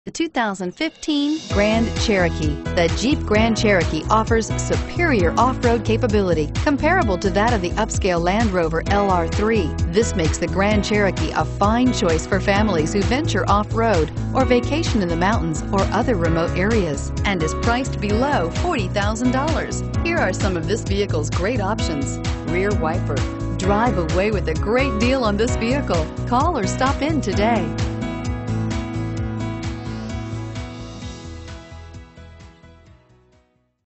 The 2015 Grand Cherokee. The Jeep Grand Cherokee offers superior off-road capability comparable to that of the upscale Land Rover LR3. This makes the Grand Cherokee a fine choice for families who venture off-road or vacation in the mountains or other remote areas, and is priced below $40,000. Here are some of this vehicle's great options: rear wiper. Drive away with a great deal on this vehicle. Call or stop in today.